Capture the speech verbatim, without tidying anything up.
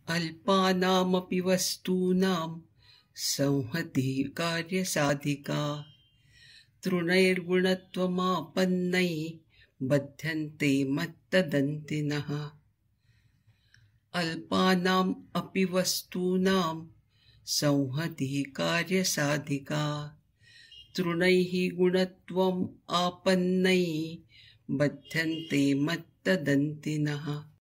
अल्पानामपि वस्तूनां संहतिः कार्यसाधिका तृणैर्गुणत्वमापन्नैः बध्यन्ते मत्तदन्तिनः। अल्पानाम् अपि वस्तूनां संहतिः कार्यसाधिका तृणैः गुणत्वम् आपन्नैः बध्यन्ते मत्तदन्तिनः।